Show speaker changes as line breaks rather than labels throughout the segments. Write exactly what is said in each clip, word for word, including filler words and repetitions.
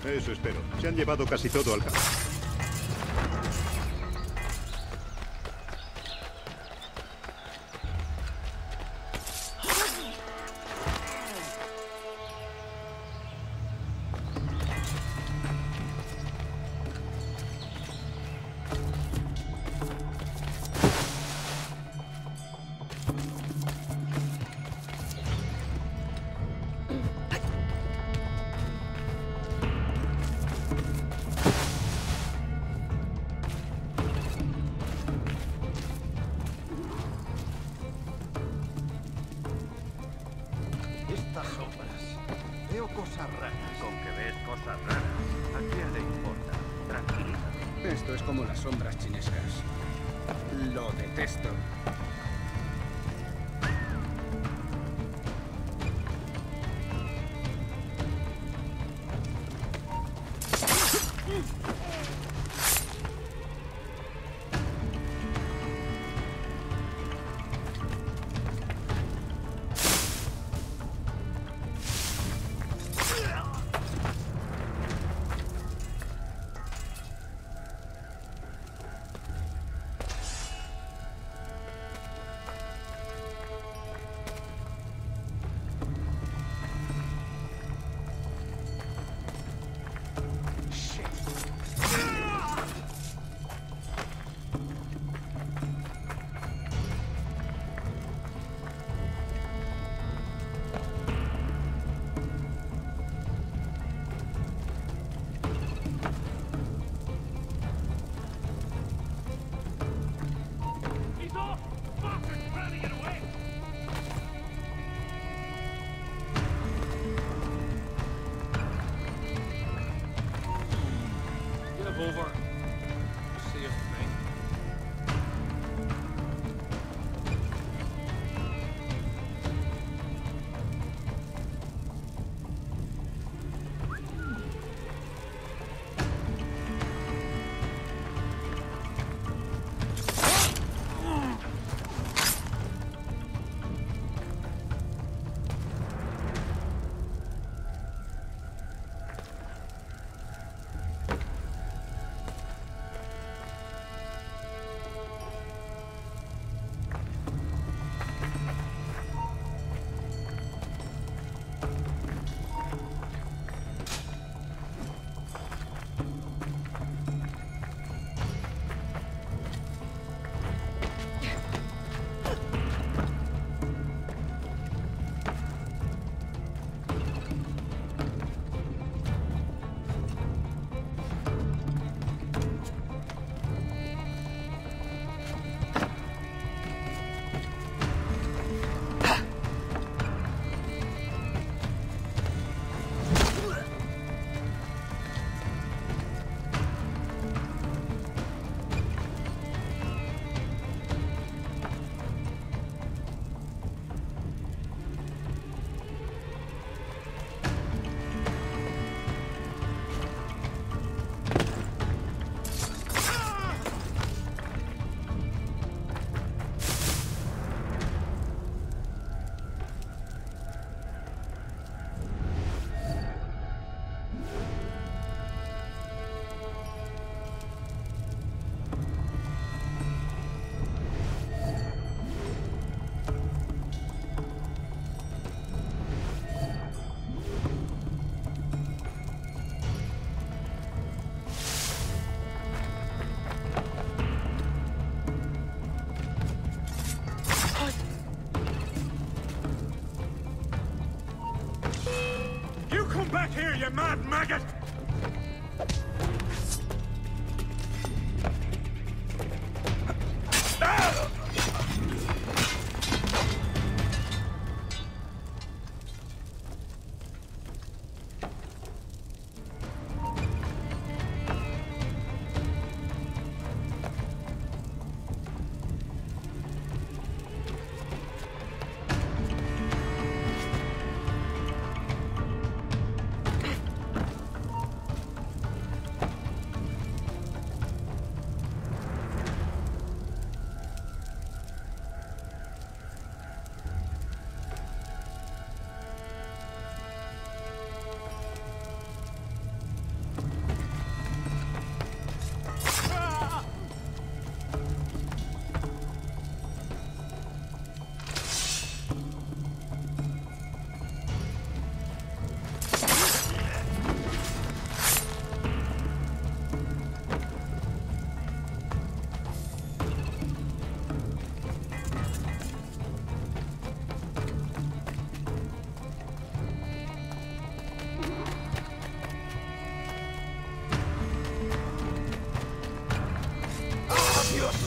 Eso espero. Se han llevado casi todo al campo.
Estas sombras. Veo cosas raras.
Con que ves cosas raras. ¿A quién le importa? Tranquilízate.
Esto es como las sombras chinescas. Lo detesto.
Over. See if thing.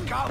Go!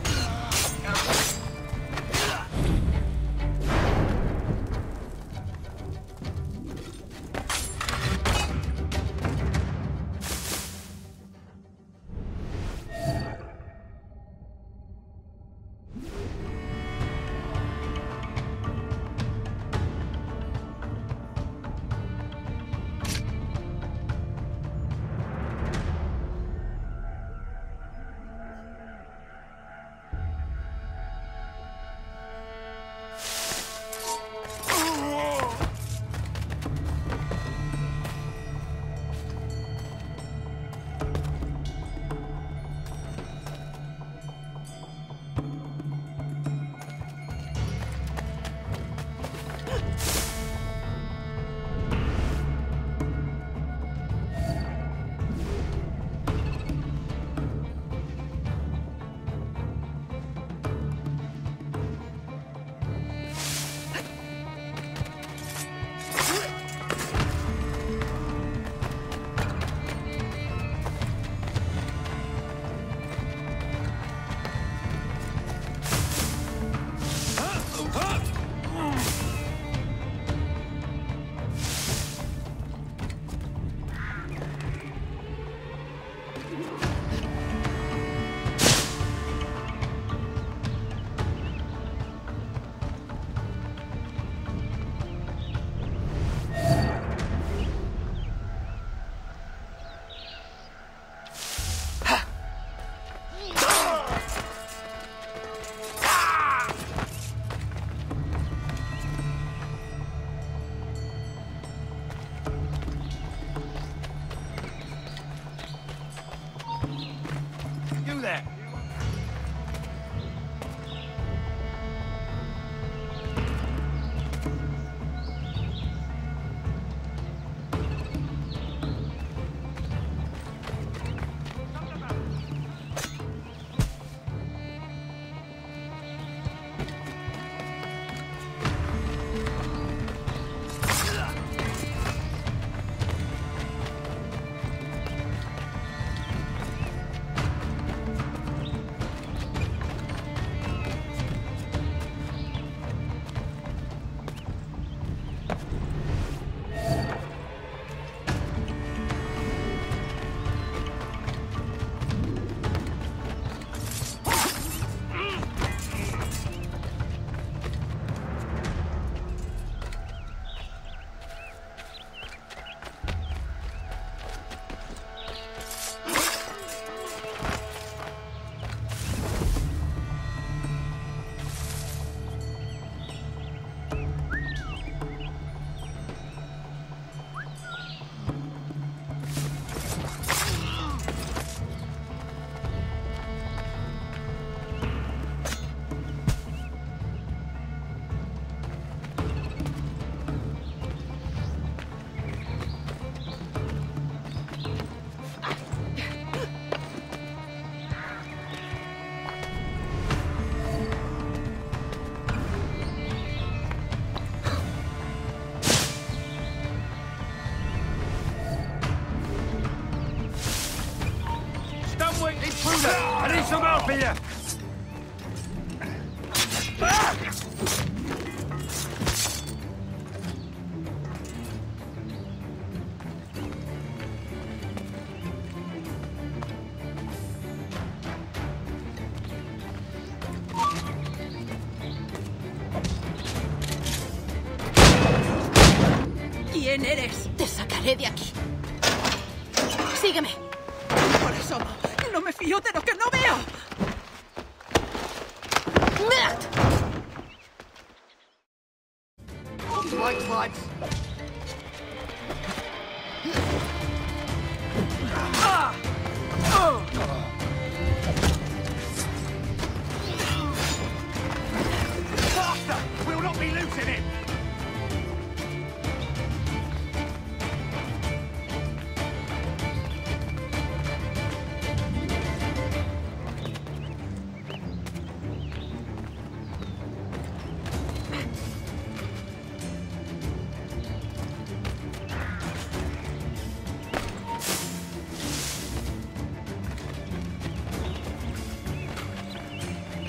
I need some help here!
¿Quién eres? Te sacaré de aquí. Sígueme. Por eso no me fío de lo que no veo. ¡Matt!
Lights, lights.
Ah! Oh!
Faster! We'll not be losing him!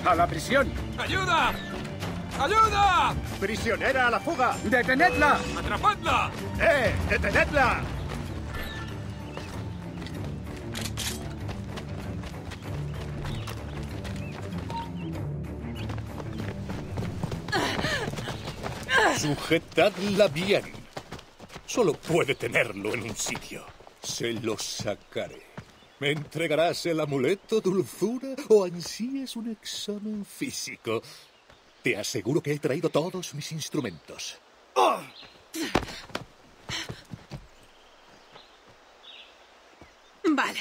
¡A la prisión!
¡Ayuda! ¡Ayuda!
¡Prisionera a la fuga!
¡Detenedla!
¡Atrapadla!
¡Eh! ¡Detenedla!
Sujetadla bien. Solo puede tenerlo en un sitio. Se lo sacaré. ¿Me entregarás el amuleto, dulzura, o ansíes un examen físico? Te aseguro que he traído todos mis instrumentos. ¡Oh!
Vale.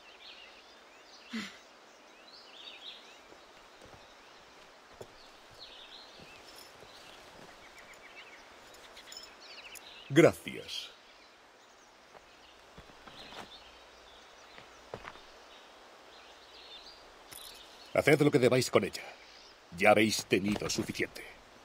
Gracias. Haced lo que debáis con ella. Ya habéis tenido suficiente.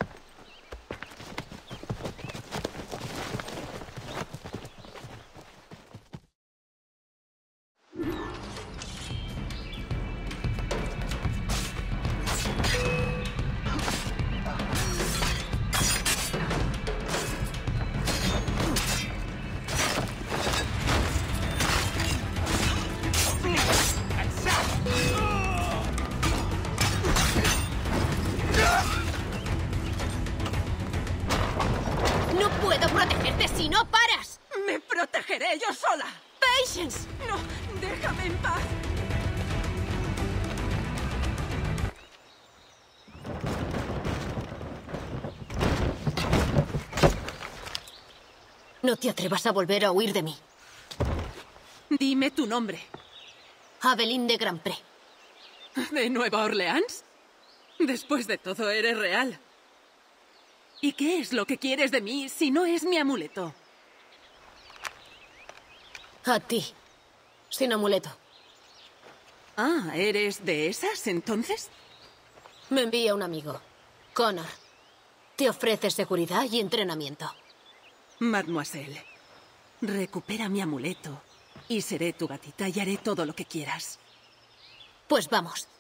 ¡No puedo protegerte si no paras!
¡Me protegeré yo sola!
¡Patience!
No, déjame en paz.
No te atrevas a volver a huir de mí.
Dime tu nombre.
Aveline de Grand Pré.
¿De Nueva Orleans? Después de todo, eres real. ¿Y qué es lo que quieres de mí si no es mi amuleto?
A ti. Sin amuleto.
Ah, ¿eres de esas, entonces?
Me envía un amigo. Connor. Te ofrece seguridad y entrenamiento.
Mademoiselle, recupera mi amuleto y seré tu gatita y haré todo lo que quieras.
Pues vamos.